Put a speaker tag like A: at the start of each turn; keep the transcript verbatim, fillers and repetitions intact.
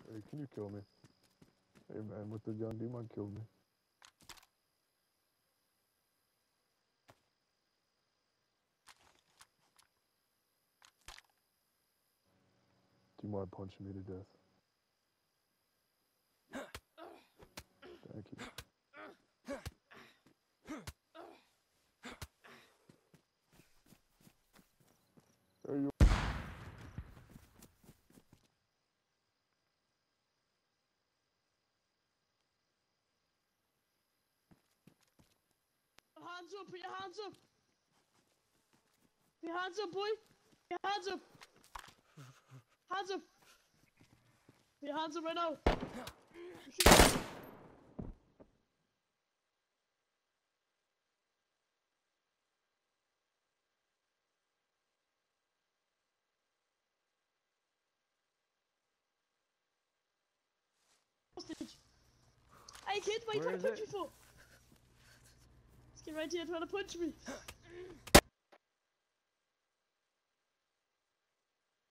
A: Hey, can you kill me? Hey man, with the gun, do you mind kill me? Do you mind punching me to death? Thank you. There you
B: Hands up, put your hands up! Put your hands up, boy! Put your hands up! Hands up! Put your hands up right now! Hostage! Hey kid, what are you trying to punch me for? This kid right here trying to punch me!